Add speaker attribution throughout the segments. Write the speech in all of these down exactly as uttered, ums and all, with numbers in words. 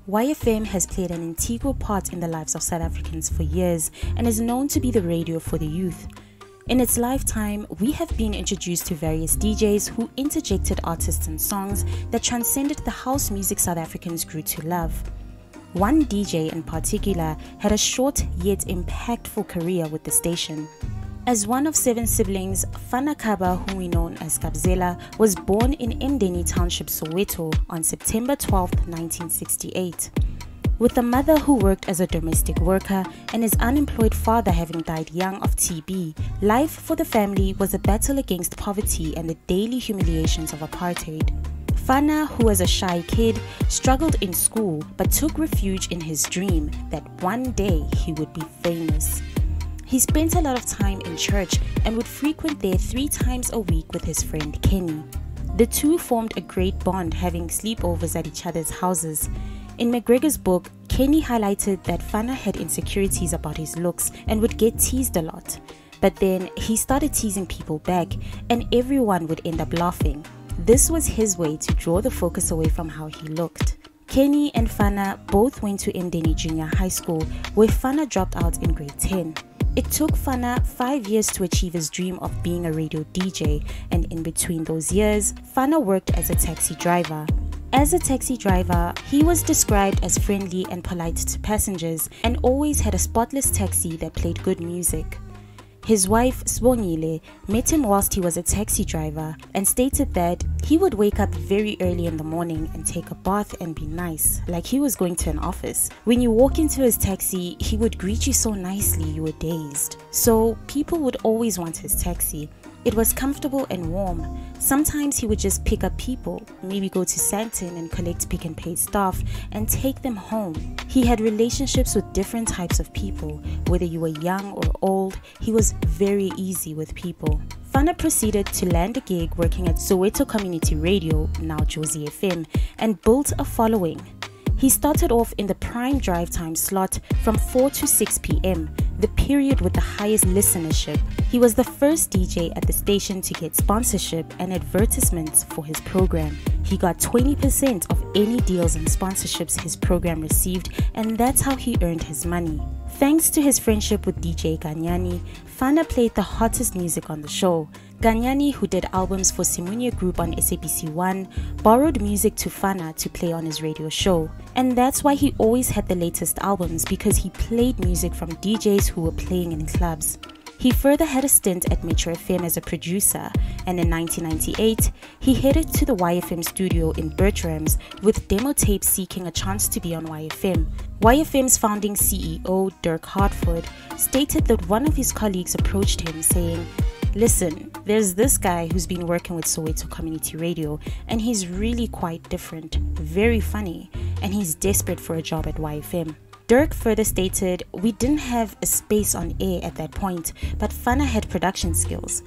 Speaker 1: Y F M has played an integral part in the lives of South Africans for years and is known to be the radio for the youth. In its lifetime, we have been introduced to various D Js who interjected artists and songs that transcended the house music South Africans grew to love. One D J in particular had a short yet impactful career with the station. As one of seven siblings, Fana Khaba, whom we know as Khabzela, was born in Mdeni Township, Soweto on September twelfth, nineteen sixty-eight. With a mother who worked as a domestic worker and his unemployed father having died young of T B, life for the family was a battle against poverty and the daily humiliations of apartheid. Fana, who was a shy kid, struggled in school but took refuge in his dream that one day he would be famous. He spent a lot of time in church and would frequent there three times a week with his friend Kenny. The two formed a great bond, having sleepovers at each other's houses. In McGregor's book, Kenny highlighted that Fana had insecurities about his looks and would get teased a lot. But then he started teasing people back and everyone would end up laughing. This was his way to draw the focus away from how he looked. Kenny and Fana both went to Mdeni Junior High School, where Fana dropped out in grade ten. It took Fana five years to achieve his dream of being a radio D J, and in between those years, Fana worked as a taxi driver. As a taxi driver, he was described as friendly and polite to passengers and always had a spotless taxi that played good music. His wife, Sbongile, met him whilst he was a taxi driver and stated that he would wake up very early in the morning and take a bath and be nice, like he was going to an office. When you walk into his taxi, he would greet you so nicely you were dazed. So people would always want his taxi. It was comfortable and warm. Sometimes he would just pick up people, maybe go to Sandton and collect Pick and Pay staff and take them home. He had relationships with different types of people. Whether you were young or old, he was very easy with people. Fana proceeded to land a gig working at Soweto Community Radio, now Jozi F M, and built a following. He started off in the prime drive time slot from four to six p m, the period with the highest listenership. He was the first D J at the station to get sponsorship and advertisements for his program. He got twenty percent of any deals and sponsorships his program received, and that's how he earned his money. Thanks to his friendship with D J Ganyani, Fana played the hottest music on the show. Ganyani, who did albums for Simunye Group on S A B C one, borrowed music to Fana to play on his radio show. And that's why he always had the latest albums, because he played music from D Js who were playing in clubs. He further had a stint at Metro F M as a producer, and in nineteen ninety-eight, he headed to the Y F M studio in Bertram's with demo tapes seeking a chance to be on Y F M. Y F M's founding C E O, Dirk Hartford, stated that one of his colleagues approached him saying, "Listen, there's this guy who's been working with Soweto Community Radio, and he's really quite different, very funny, and he's desperate for a job at Y F M." Dirk further stated, "We didn't have a space on air at that point, but Fana had production skills.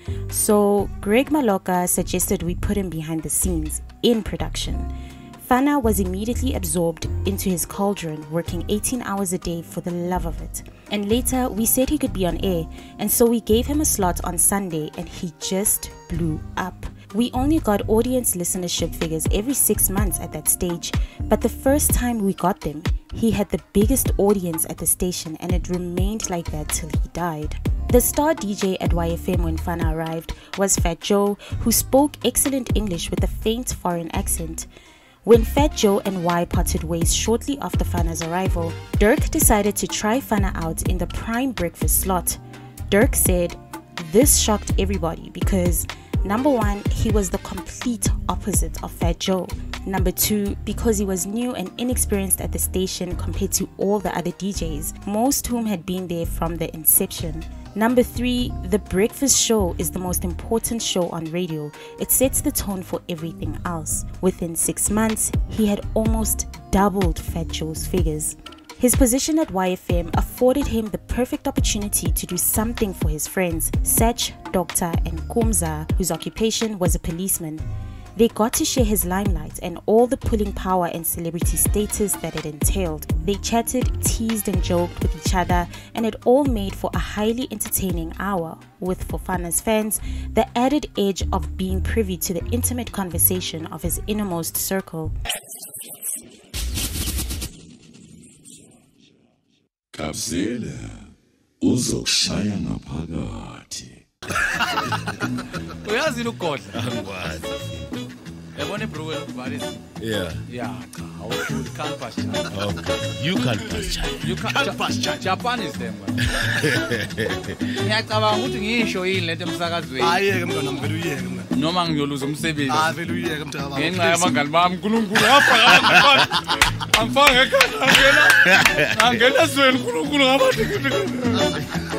Speaker 1: So Greg Maloka suggested we put him behind the scenes, in production." Fana was immediately absorbed into his cauldron, working eighteen hours a day for the love of it. And later, we said he could be on air, and so we gave him a slot on Sunday, and he just blew up. We only got audience listenership figures every six months at that stage, but the first time we got them, he had the biggest audience at the station, and it remained like that till he died. The star D J at Y F M when Fana arrived was Fat Joe, who spoke excellent English with a faint foreign accent. When Fat Joe and Y parted ways shortly after Fana's arrival, Dirk decided to try Fana out in the prime breakfast slot. Dirk said, "This shocked everybody because number one, he was the complete opposite of Fat Joe. Number two, because he was new and inexperienced at the station compared to all the other D Js, most whom had been there from the inception. Number three, the breakfast show is the most important show on radio. It sets the tone for everything else." Within six months, he had almost doubled Fat Joe's figures. His position at Y F M afforded him the perfect opportunity to do something for his friends, Sach, Doctor and Kumza, whose occupation was a policeman. They got to share his limelight and all the pulling power and celebrity status that it entailed. They chatted, teased and joked with each other, and it all made for a highly entertaining hour, with, for Fana's fans, the added edge of being privy to the intimate conversation of his innermost circle.
Speaker 2: Khabzela uzokushaya ngaphakathi.
Speaker 3: Uyazi ugodla angikwazi. Yabona ibro varis.
Speaker 4: Yeah.
Speaker 3: Yeah, you can't pass China.
Speaker 4: Okay. You can't pass China.
Speaker 3: You can't, can't pass China. Japan is them. Ngiyacabanga ukuthi ngisho yini lento emsakazweni.
Speaker 5: Ayeke mntwana mvela uyeke mna.
Speaker 3: Noma ngiyoluza umsebenzi.
Speaker 5: Ah vele uyeke mntwana baba.
Speaker 3: Ngenxa yabangani bami uNkulunkulu ngapha. Angifanga ekhaya ngena. Angena swele uNkulunkulu ngabathi.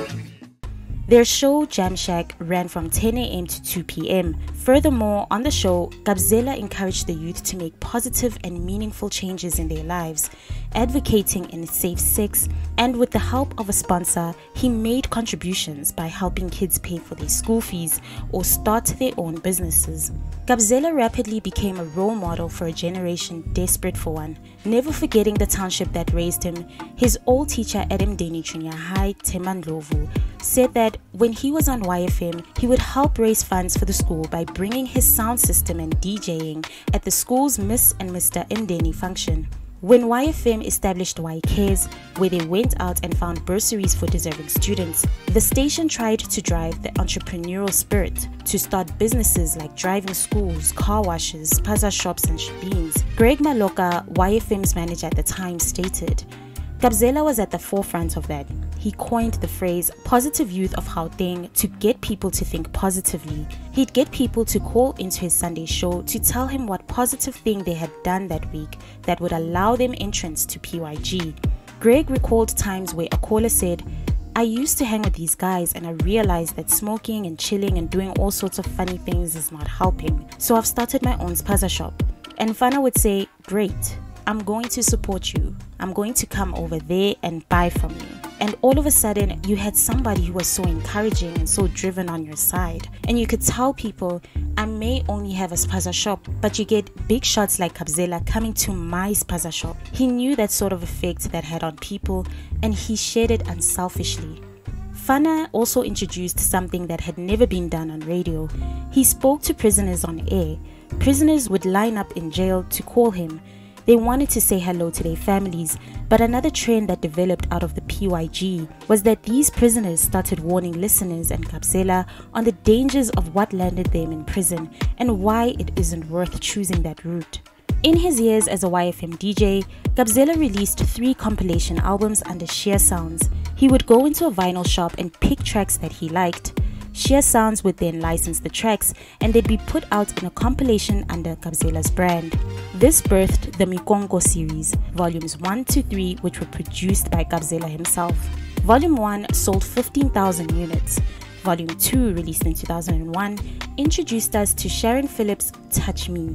Speaker 1: Their show Jam Shack ran from ten a m to two p m Furthermore, on the show, Khabzela encouraged the youth to make positive and meaningful changes in their lives, advocating in safe sex, and with the help of a sponsor, he made contributions by helping kids pay for their school fees or start their own businesses. Khabzela rapidly became a role model for a generation desperate for one. Never forgetting the township that raised him, his old teacher at Mdeni Junior High, Temandlovu, said that when he was on Y F M, he would help raise funds for the school by bringing his sound system and DJing at the school's Miss and Mister Mdeni function. When Y F M established Y Cares, where they went out and found bursaries for deserving students, the station tried to drive the entrepreneurial spirit to start businesses like driving schools, car washes, spaza shops and shebeens. Greg Maloka, Y F M's manager at the time, stated, Khabzela was at the forefront of that. He coined the phrase positive youth of Gauteng to get people to think positively. He'd get people to call into his Sunday show to tell him what positive thing they had done that week that would allow them entrance to P Y G. Greg recalled times where a caller said, I used to hang with these guys and I realized that smoking and chilling and doing all sorts of funny things is not helping. So I've started my own spaza shop. And Fana would say, great, I'm going to support you. I'm going to come over there and buy from you. And all of a sudden, you had somebody who was so encouraging and so driven on your side. And you could tell people, I may only have a spaza shop, but you get big shots like Khabzela coming to my spaza shop. He knew that sort of effect that had on people, and he shared it unselfishly. Fana also introduced something that had never been done on radio. He spoke to prisoners on air. Prisoners would line up in jail to call him. They wanted to say hello to their families, but another trend that developed out of the P Y G was that these prisoners started warning listeners and Khabzela on the dangers of what landed them in prison and why it isn't worth choosing that route. In his years as a Y F M D J, Khabzela released three compilation albums under Sheer Sounds. He would go into a vinyl shop and pick tracks that he liked. Sheer Sounds would then license the tracks and they'd be put out in a compilation under Khabzela's brand. This birthed the Mikongo series, volumes one to three, which were produced by Khabzela himself. Volume one sold fifteen thousand units. Volume two, released in two thousand one, introduced us to Sharon Phillips' Touch Me.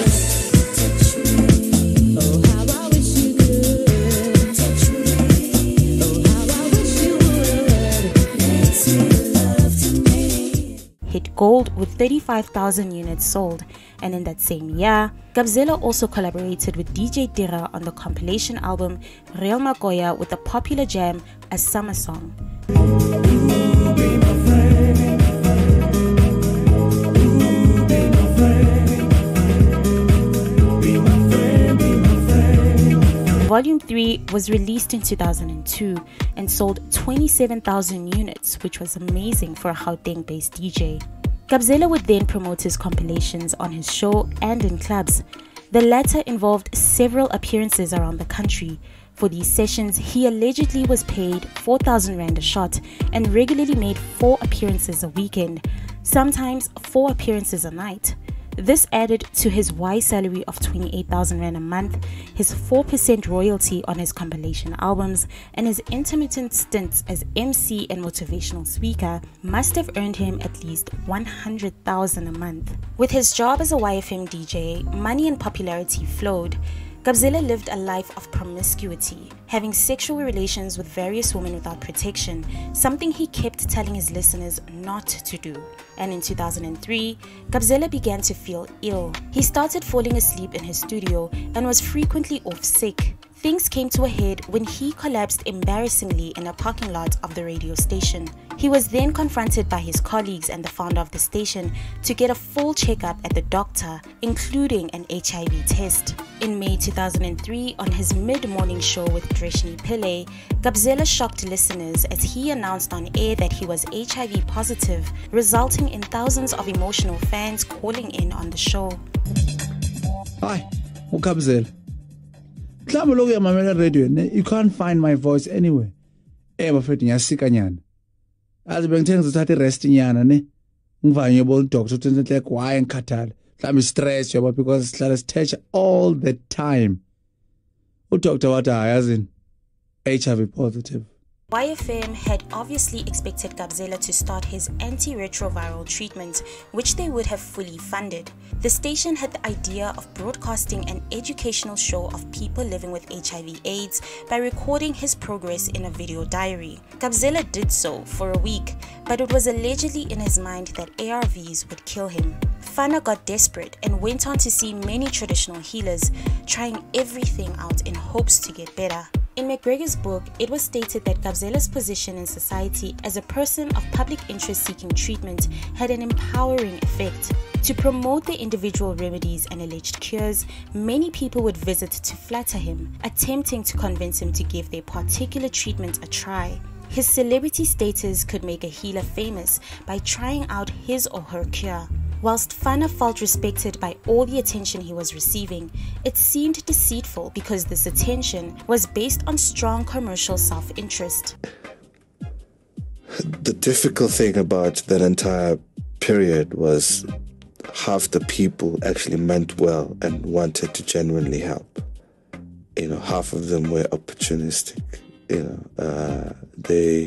Speaker 1: Touch me. Oh, how I wish you could. Touch me. Oh, how I wish you would. Let's make love to me. Hit gold with thirty-five thousand units sold, and in that same year, Khabzela also collaborated with D J Tira on the compilation album Real Makoya with the popular jam A Summer Song. Volume three was released in two thousand two and sold twenty-seven thousand units, which was amazing for a Gauteng-based D J. Khabzela would then promote his compilations on his show and in clubs. The latter involved several appearances around the country. For these sessions, he allegedly was paid four thousand rand a shot and regularly made four appearances a weekend, sometimes four appearances a night. This added to his Y salary of twenty-eight thousand rand a month, his four percent royalty on his compilation albums, and his intermittent stints as M C and motivational speaker must have earned him at least one hundred thousand a month. With his job as a Y F M D J, money and popularity flowed. Khabzela lived a life of promiscuity, having sexual relations with various women without protection, something he kept telling his listeners not to do. And in two thousand three, Khabzela began to feel ill. He started falling asleep in his studio and was frequently off sick. things came to a head when he collapsed embarrassingly in a parking lot of the radio station. He was then confronted by his colleagues and the founder of the station to get a full checkup at the doctor, including an H I V test. In May two thousand three, on his mid-morning show with Dreshni Pillay, Khabzela shocked listeners as he announced on air that he was H I V positive, resulting in thousands of emotional fans calling in on the show.
Speaker 6: Hi, I'm Khabzela. You can't find my voice anywhere. Eh, bafethu ngiyasika nyana. Azi bengithe ngizothatha irest nyana ne. Ngivanye bo doctor uthi like why ngikhathala. Mhlawumbe stress yabo because sihlala sithethe all the time. Udoctor wathi hayi H I V positive.
Speaker 1: Y F M had obviously expected Khabzela to start his antiretroviral treatment, which they would have fully funded. The station had the idea of broadcasting an educational show of people living with H I V AIDS by recording his progress in a video diary. Khabzela did so for a week, but it was allegedly in his mind that A R Vs would kill him. Fana got desperate and went on to see many traditional healers, trying everything out in hopes to get better. In McGregor's book, it was stated that Khabzela's position in society as a person of public interest seeking treatment had an empowering effect. To promote the individual remedies and alleged cures, many people would visit to flatter him, attempting to convince him to give their particular treatment a try. His celebrity status could make a healer famous by trying out his or her cure. Whilst Fana felt respected by all the attention he was receiving, it seemed deceitful because this attention was based on strong commercial self-interest.
Speaker 7: The difficult thing about that entire period was half the people actually meant well and wanted to genuinely help. You know, half of them were opportunistic. You know, uh, they,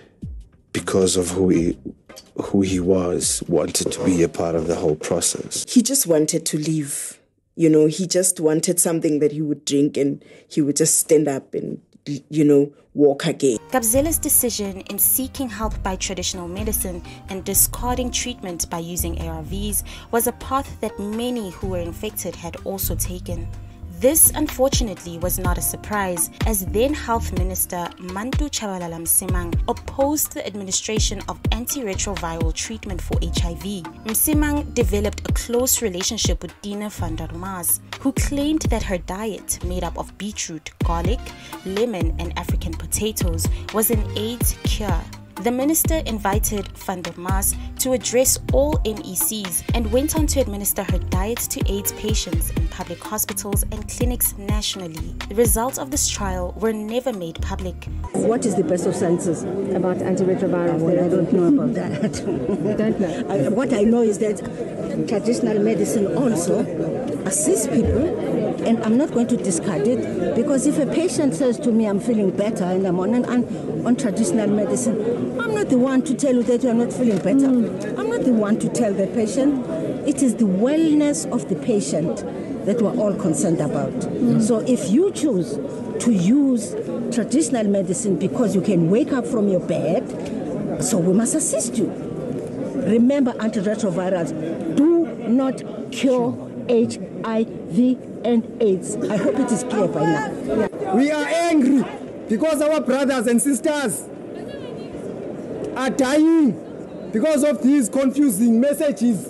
Speaker 7: because of who he who he was, wanted to be a part of the whole process.
Speaker 8: He just wanted to leave. You know, he just wanted something that he would drink and he would just stand up and, you know, walk again.
Speaker 1: Khabzela's decision in seeking help by traditional medicine and discarding treatment by using A R Vs was a path that many who were infected had also taken. This, unfortunately, was not a surprise, as then Health Minister Mantu Chabalala Msimang opposed the administration of antiretroviral treatment for H I V. Msimang developed a close relationship with Dina van der Maas, who claimed that her diet, made up of beetroot, garlic, lemon, and African potatoes, was an AIDS cure. The minister invited Van der Maas to address all M E Cs and went on to administer her diet to AIDS patients in public hospitals and clinics nationally. The results of this trial were never made public.
Speaker 9: What is the best of sciences about antiretrovirals?
Speaker 10: Well, I don't know about that.
Speaker 9: Don't know.
Speaker 10: I, what I know is that traditional medicine also assists people, and I'm not going to discard it, because if a patient says to me, I'm feeling better and I'm on, an, on, on traditional medicine, I'm not the one to tell you that you're not feeling better. Mm. I'm not the one to tell the patient. It is the wellness of the patient that we're all concerned about. Mm. So if you choose to use traditional medicine because you can wake up from your bed, so we must assist you. Remember, antiretrovirals do not cure H I V and AIDS. I hope it is clear by now. Yeah.
Speaker 11: We are angry because our brothers and sisters are dying because of these confusing messages.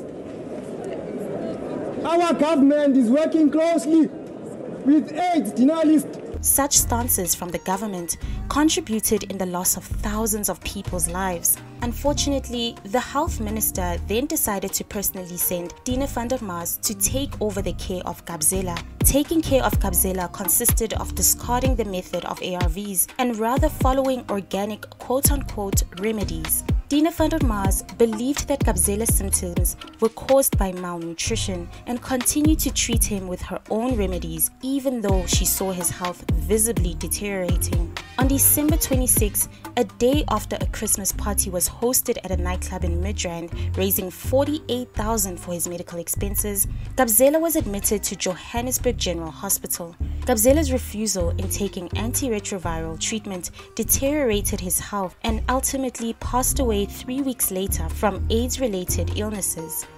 Speaker 11: Our government is working closely with AIDS denialists.
Speaker 1: Such stances from the government contributed in the loss of thousands of people's lives. Unfortunately, the health minister then decided to personally send Dina van der Maas to take over the care of Khabzela. Taking care of Khabzela consisted of discarding the method of A R Vs and rather following organic quote-unquote remedies. Dina van der Maas believed that Khabzela's symptoms were caused by malnutrition and continued to treat him with her own remedies, even though she saw his health visibly deteriorating. On December twenty-sixth, a day after a Christmas party was hosted at a nightclub in Midrand, raising forty-eight thousand dollars for his medical expenses, Khabzela was admitted to Johannesburg General Hospital. Khabzela's refusal in taking antiretroviral treatment deteriorated his health and ultimately passed away three weeks later from AIDS-related illnesses.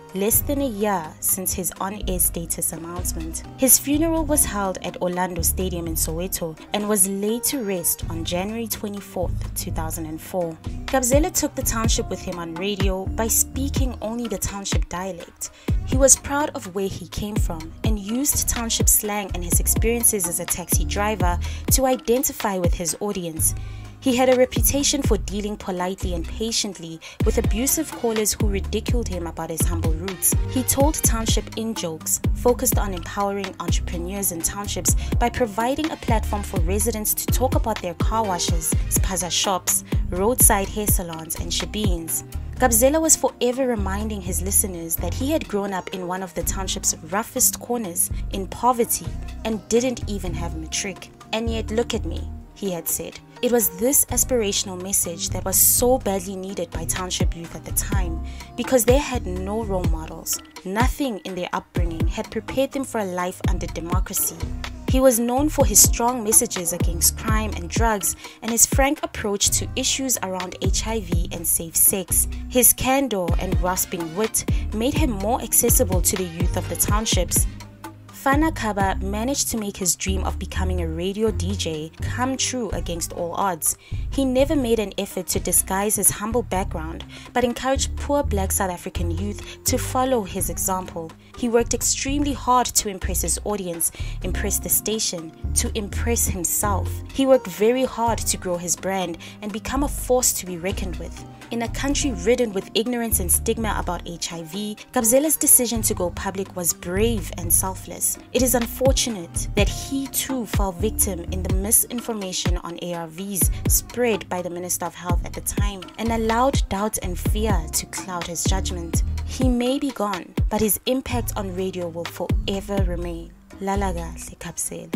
Speaker 1: less than a year since his on-air status announcement. His funeral was held at Orlando Stadium in Soweto and was laid to rest on January twenty-fourth, two thousand four. Khabzela took the township with him on radio by speaking only the township dialect. He was proud of where he came from and used township slang and his experiences as a taxi driver to identify with his audience. He had a reputation for dealing politely and patiently with abusive callers who ridiculed him about his humble roots. He told township in-jokes, focused on empowering entrepreneurs in townships by providing a platform for residents to talk about their car washes, spaza shops, roadside hair salons, and shebeens. Khabzela was forever reminding his listeners that he had grown up in one of the township's roughest corners, in poverty, and didn't even have matric. And yet look at me, he had said. It was this aspirational message that was so badly needed by township youth at the time, because they had no role models. Nothing in their upbringing had prepared them for a life under democracy. He was known for his strong messages against crime and drugs and his frank approach to issues around H I V and safe sex. His candor and rasping wit made him more accessible to the youth of the townships. Fana Khaba managed to make his dream of becoming a radio D J come true against all odds. He never made an effort to disguise his humble background, but encouraged poor black South African youth to follow his example. He worked extremely hard to impress his audience, impress the station, to impress himself. He worked very hard to grow his brand and become a force to be reckoned with. In a country ridden with ignorance and stigma about H I V, Khabzela's decision to go public was brave and selfless. It is unfortunate that he too fell victim in the misinformation on A R Vs spread by the Minister of Health at the time and allowed doubt and fear to cloud his judgment. He may be gone, but his impact on radio will forever remain. Lala kahle Khabzela.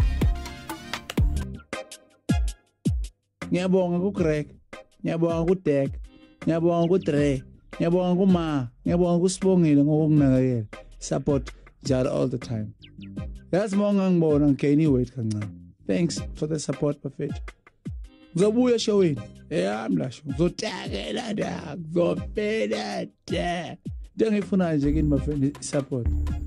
Speaker 6: Ngiyabonga ku Greg, ngiyabonga ku Dek, ngiyabonga ku Dre, ngiyabonga ku Ma, ngiyabonga ku Sibongile ngokunginakekela. Support Jar all the time. That's monga ngibona ngikeni weight kancane. Thanks for the support Bafethu. Ngizobuya showini. Eyami la show. Ngizotakela da, ngizopela da. Ngifuna nje kini Bafethu support.